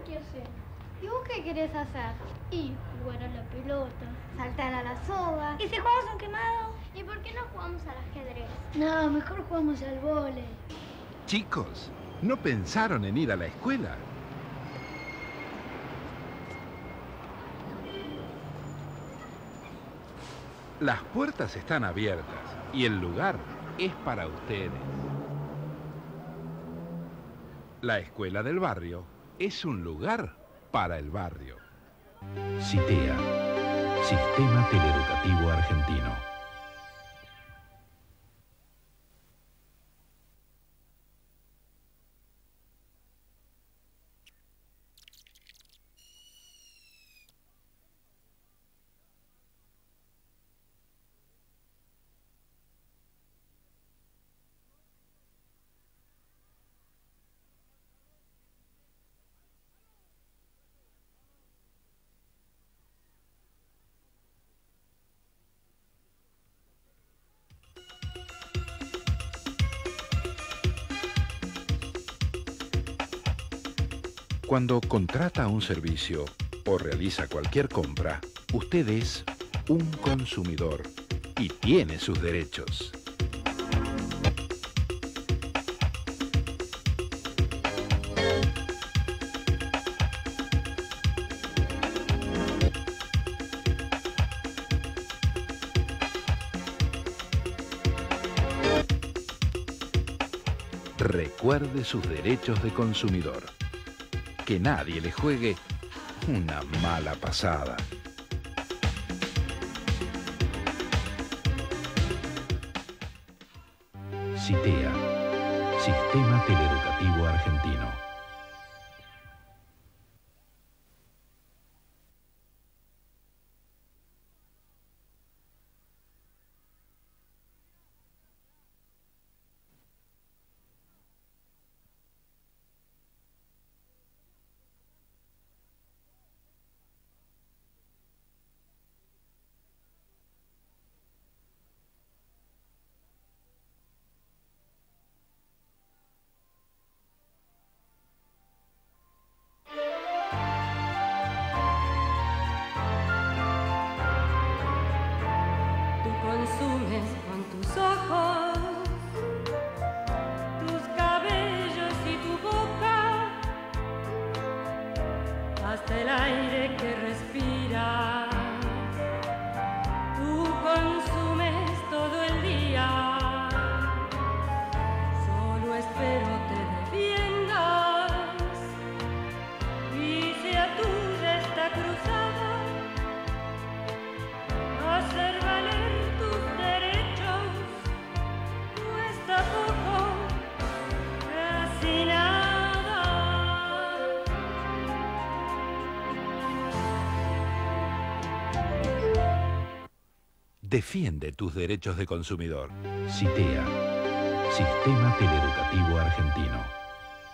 qué hacer. ¿Y vos qué querés hacer? Y jugar a la pelota, saltar a la soga. ¿Y si jugamos a un quemado? ¿Y por qué no jugamos al ajedrez? No, mejor jugamos al vóley. Chicos, ¿no pensaron en ir a la escuela? Las puertas están abiertas y el lugar es para ustedes. La escuela del barrio es un lugar para el barrio. CITEA, Sistema Teleeducativo Argentino. Cuando contrata un servicio o realiza cualquier compra, usted es un consumidor y tiene sus derechos. Recuerde sus derechos de consumidor. Que nadie le juegue una mala pasada. CITEA, Sistema Teleeducativo Argentino. Defiende tus derechos de consumidor. CITEA, Sistema Teleeducativo Argentino.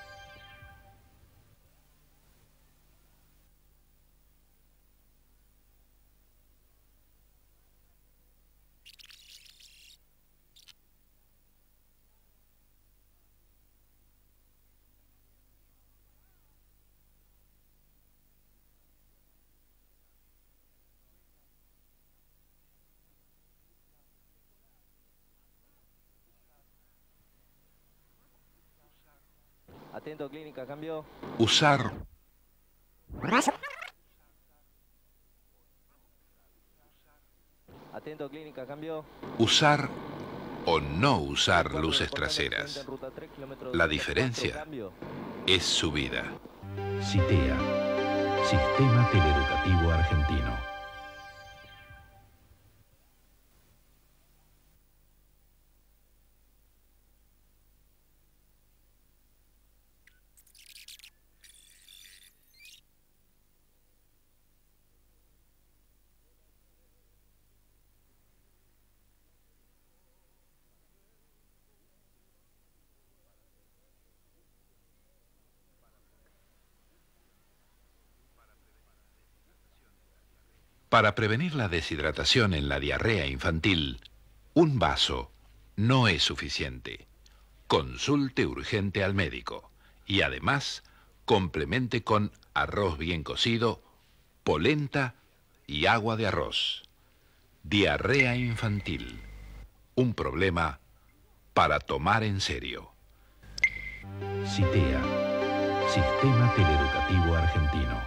Atento, clínica, cambio. Usar. Atento, clínica, cambio. Usar o no usar luces traseras. La diferencia es su vida. CITEA, Sistema Teleeducativo Argentino. Para prevenir la deshidratación en la diarrea infantil, un vaso no es suficiente. Consulte urgente al médico y además Complemente con arroz bien cocido, polenta y agua de arroz. Diarrea infantil. Un problema para tomar en serio. CITEA, Sistema Teleeducativo Argentino.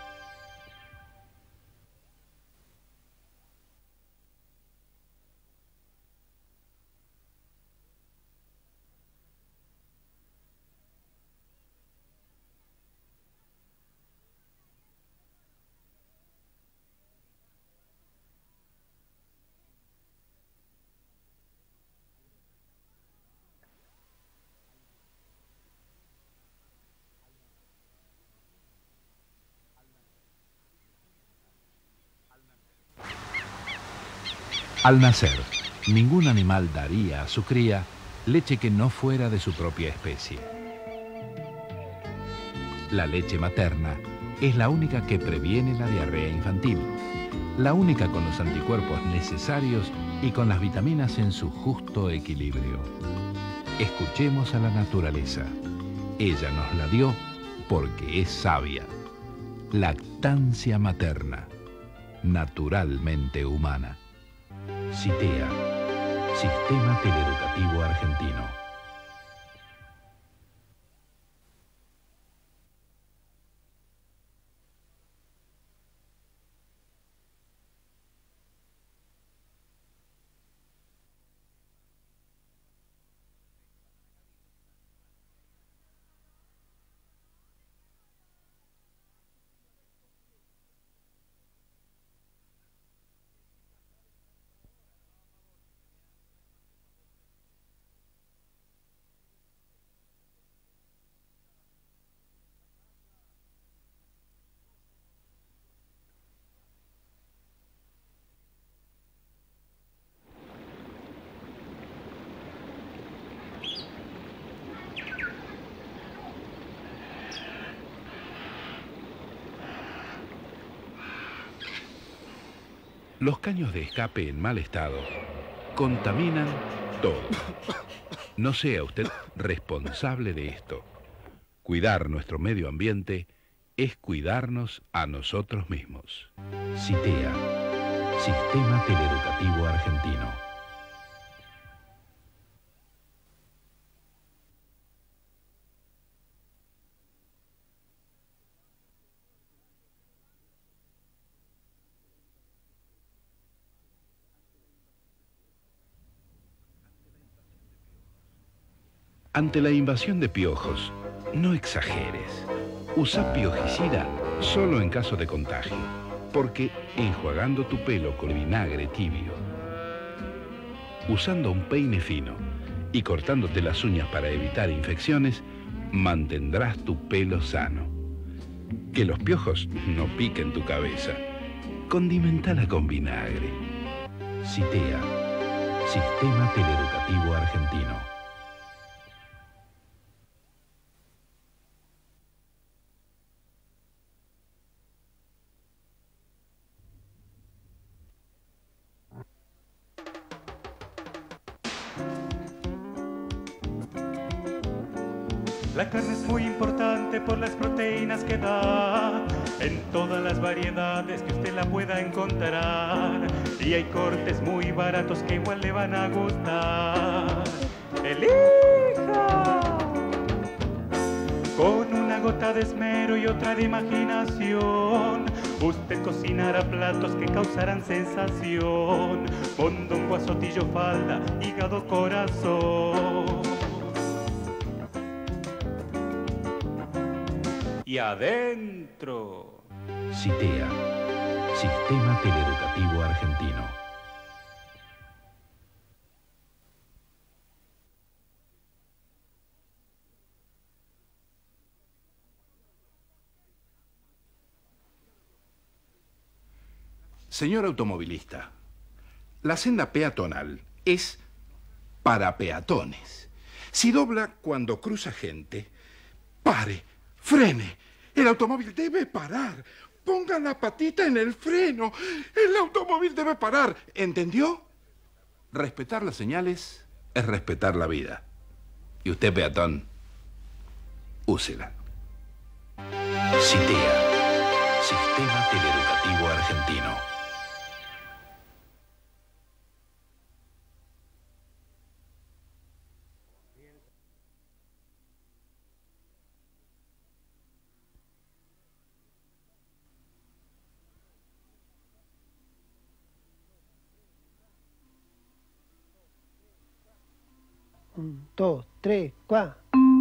Al nacer, ningún animal daría a su cría leche que no fuera de su propia especie. La leche materna es la única que previene la diarrea infantil, la única con los anticuerpos necesarios y con las vitaminas en su justo equilibrio. Escuchemos a la naturaleza. Ella nos la dio porque es sabia. Lactancia materna, naturalmente humana. CITEA, Sistema Teleeducativo Argentino. Los caños de escape en mal estado contaminan todo. No sea usted responsable de esto. Cuidar nuestro medio ambiente es cuidarnos a nosotros mismos. CITEA, Sistema Teleeducativo Argentino. Ante la invasión de piojos, no exageres. Usa piojicida solo en caso de contagio, porque enjuagando tu pelo con vinagre tibio, usando un peine fino y cortándote las uñas para evitar infecciones, mantendrás tu pelo sano. Que los piojos no piquen tu cabeza. Condimentala con vinagre. CITEA, Sistema Teleeducativo Argentino. La carne es muy importante por las proteínas que da, en todas las variedades que usted la pueda encontrar. Y hay cortes muy baratos que igual le van a gustar. ¡Elija! Con una gota de esmero y otra de imaginación, usted cocinará platos que causarán sensación. Mondongo, azotillo, falda, hígado, corazón. Y adentro. CITEA, Sistema Teleeducativo Argentino. Señor automovilista, la senda peatonal es para peatones. Si dobla cuando cruza gente, pare, frene. El automóvil debe parar. Ponga la patita en el freno. El automóvil debe parar. ¿Entendió? Respetar las señales es respetar la vida. Y usted, peatón, úsela. CITEA, Sistema Teleeducativo Argentino. Un, dos, tres, cuatro.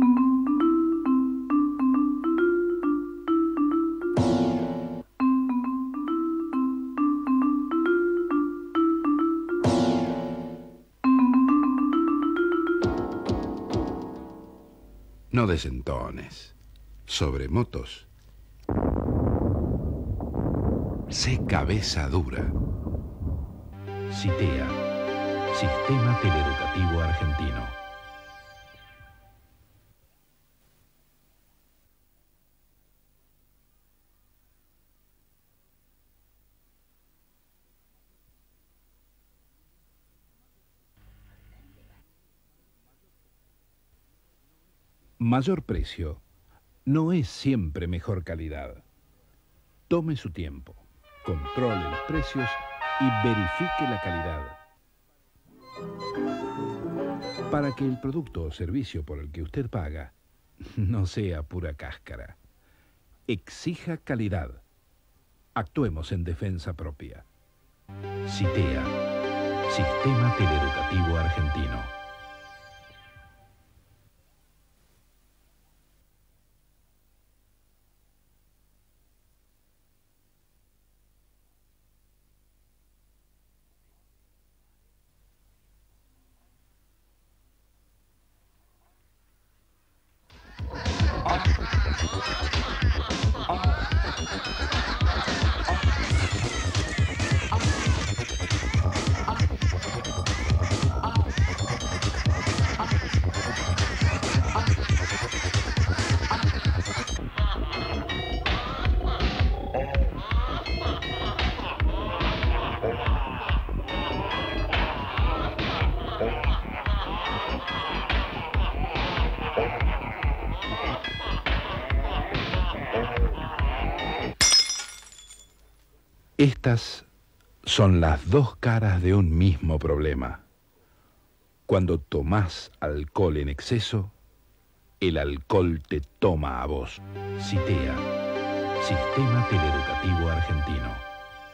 No desentones. Sobre motos. Sé cabeza dura. CITEA, Sistema Teleeducativo Argentino. Mayor precio no es siempre mejor calidad. Tome su tiempo, controle los precios y verifique la calidad. Para que el producto o servicio por el que usted paga no sea pura cáscara. Exija calidad. Actuemos en defensa propia. CITEA, Sistema Teleeducativo Argentino. Estas son las dos caras de un mismo problema. Cuando tomás alcohol en exceso, el alcohol te toma a vos. CITEA, Sistema Teleeducativo Argentino.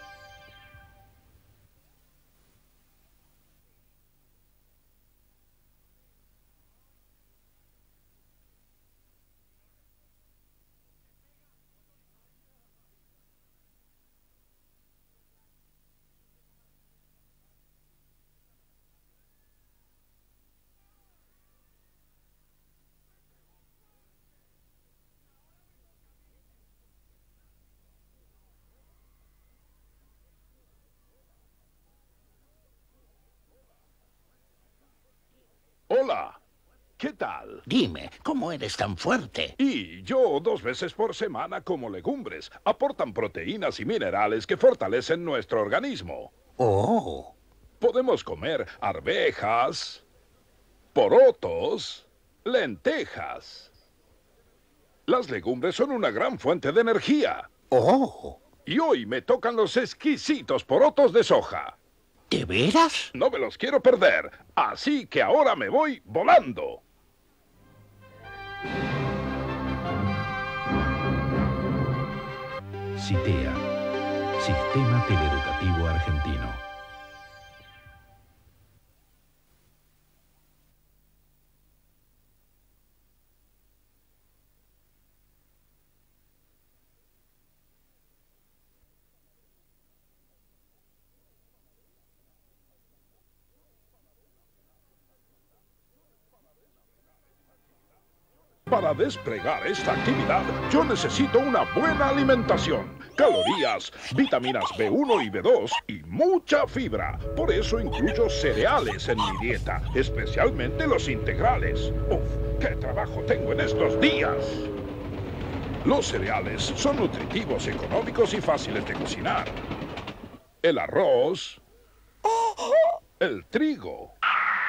Hola, ¿qué tal? Dime, ¿cómo eres tan fuerte? Y yo 2 veces por semana como legumbres. Aportan proteínas y minerales que fortalecen nuestro organismo. Oh. Podemos comer arvejas, porotos, lentejas. Las legumbres son una gran fuente de energía. Oh. Y hoy me tocan los exquisitos porotos de soja. ¿De veras? No me los quiero perder, así que ahora me voy volando. CITEA, Sistema Teleeducativo Argentino. Para desplegar esta actividad, yo necesito una buena alimentación, calorías, vitaminas B1 y B2 y mucha fibra. Por eso incluyo cereales en mi dieta, especialmente los integrales. ¡Uf! ¡Qué trabajo tengo en estos días! Los cereales son nutritivos, económicos y fáciles de cocinar. El arroz, el trigo,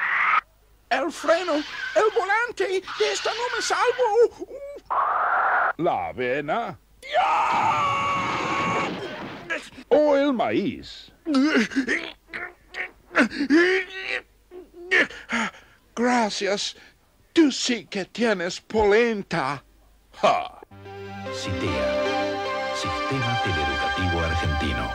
El freno, el volante, de esta no me salvo. ¿La avena? ¿O el maíz? Gracias. Tú sí que tienes polenta. ¡Ja! CITEA, Sistema Teleeducativo Argentino.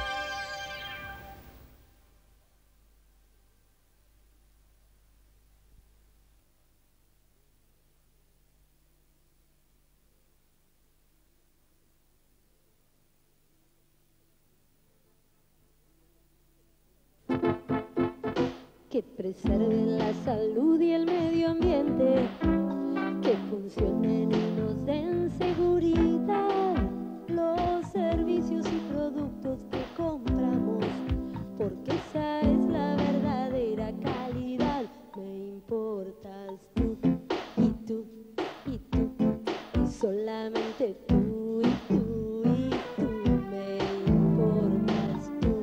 Que preserven la salud y el medio ambiente, que funcionen y nos den seguridad, los servicios y productos que compramos, porque esa es la verdadera calidad. Me importas tú, y tú, y tú, y solamente tú, y tú, y tú, me importas tú,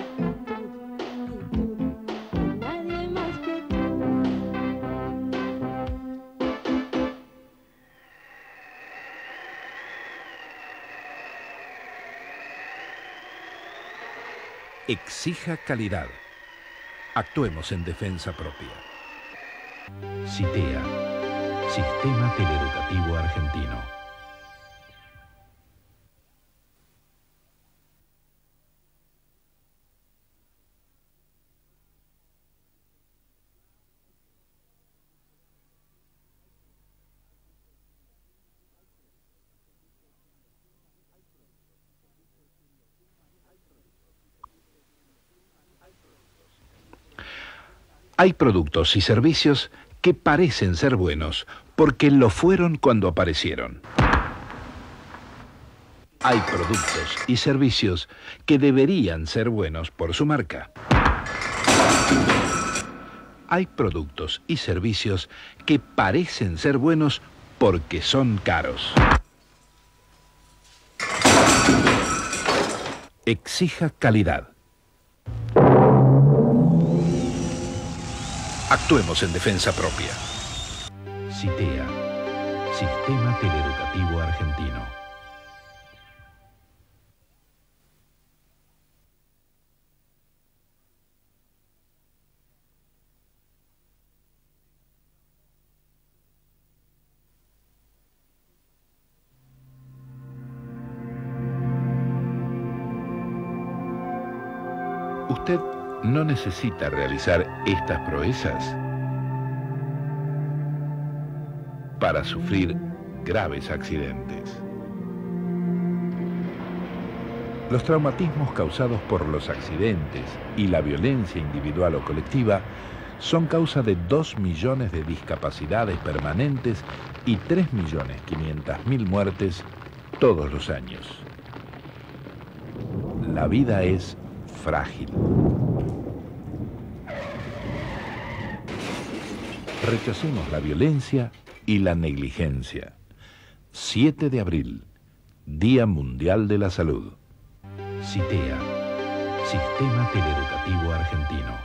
y tú, y nadie más que tú. Exija calidad. Actuemos en defensa propia. CITEA, Sistema Teleeducativo Argentino. Hay productos y servicios que parecen ser buenos porque lo fueron cuando aparecieron. Hay productos y servicios que deberían ser buenos por su marca. Hay productos y servicios que parecen ser buenos porque son caros. Exija calidad. Actuemos en defensa propia. CITEA, Sistema Teleeducativo Argentino. Usted no necesita realizar estas proezas para sufrir graves accidentes. Los traumatismos causados por los accidentes y la violencia individual o colectiva son causa de 2 millones de discapacidades permanentes y 3.500.000 muertes todos los años. La vida es frágil. Rechacemos la violencia y la negligencia. 7 de abril, Día Mundial de la Salud. CITEA, Sistema Teleeducativo Argentino.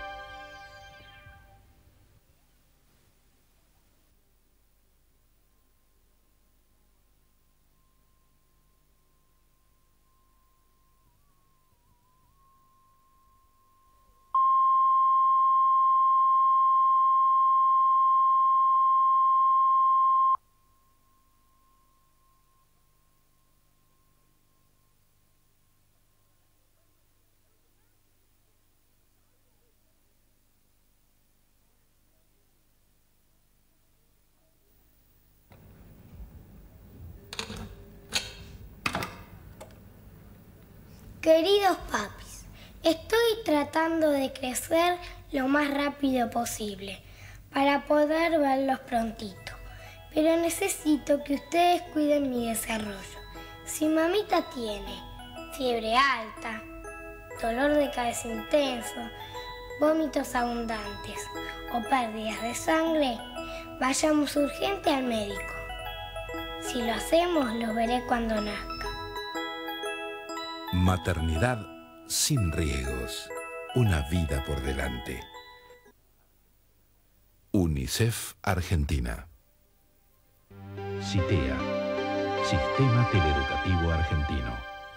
Queridos papis, estoy tratando de crecer lo más rápido posible para poder verlos prontito, pero necesito que ustedes cuiden mi desarrollo. Si mamita tiene fiebre alta, dolor de cabeza intenso, vómitos abundantes o pérdidas de sangre, vayamos urgente al médico. Si lo hacemos, los veré cuando nazca. Maternidad sin riesgos. Una vida por delante. UNICEF Argentina. CITEA, Sistema Teleeducativo Argentino.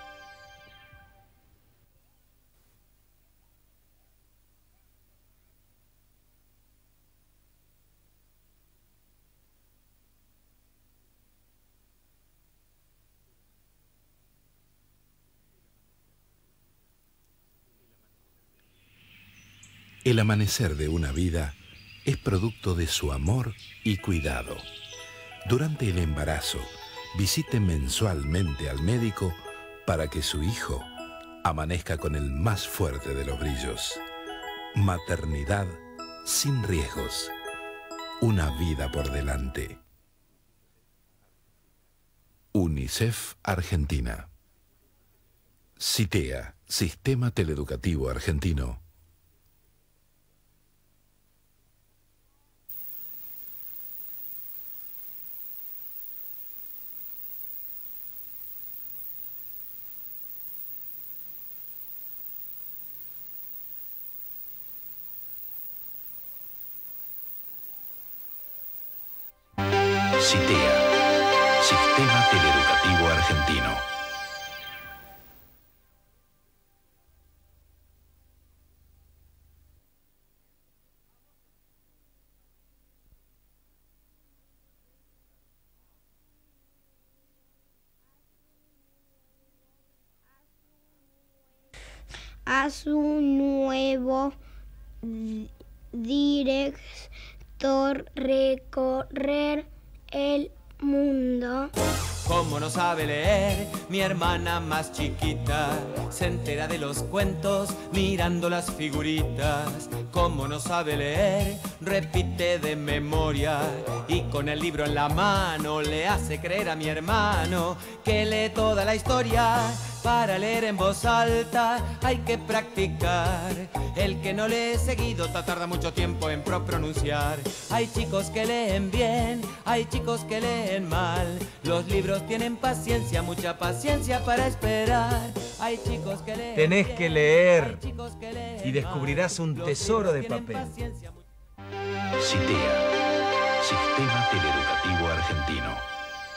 El amanecer de una vida es producto de su amor y cuidado. Durante el embarazo, visite mensualmente al médico para que su hijo amanezca con el más fuerte de los brillos. Maternidad sin riesgos. Una vida por delante. UNICEF Argentina. CITEA, Sistema Teleeducativo Argentino. CITEA, Sistema Teleeducativo Argentino. A su nuevo director recorrer el mundo. Como no sabe leer, mi hermana más chiquita se entera de los cuentos mirando las figuritas. Como no sabe leer, repite de memoria y con el libro en la mano le hace creer a mi hermano que lee toda la historia. Para leer en voz alta hay que practicar. El que no lee seguido tarda mucho tiempo en pronunciar. Hay chicos que leen bien, hay chicos que leen mal. Los libros tienen paciencia, mucha paciencia para esperar. Hay chicos que leen Tenés bien, que leer hay chicos que leen y descubrirás mal. un Los tesoro de libros tienen papel. paciencia, CITEA, Sistema Teleeducativo Argentino.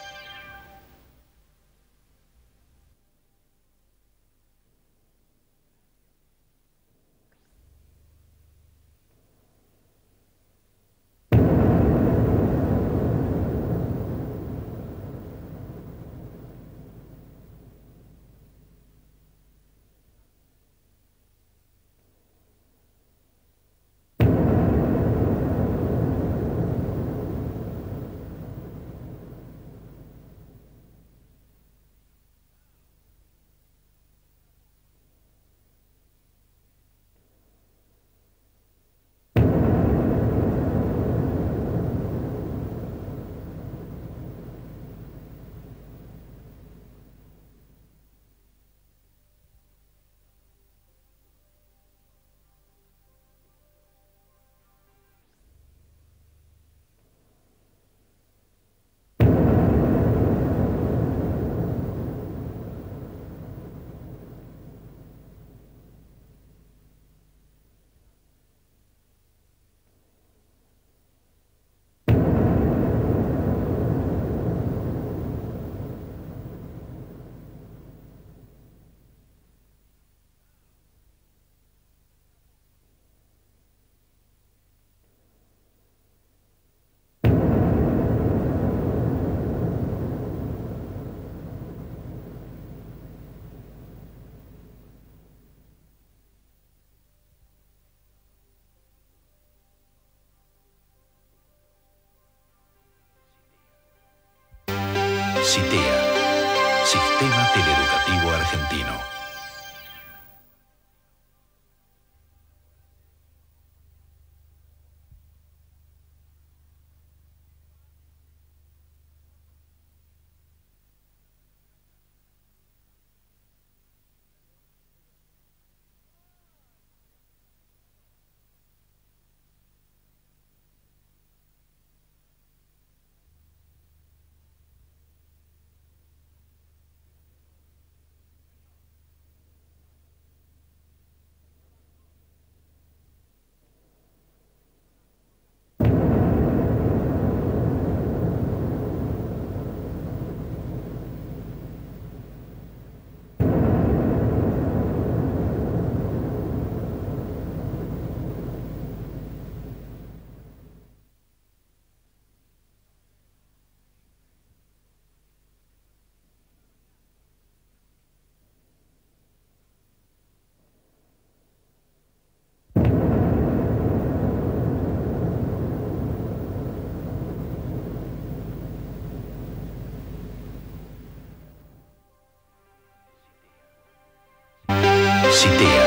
CITEA, Sistema Teleeducativo Argentino. Citea.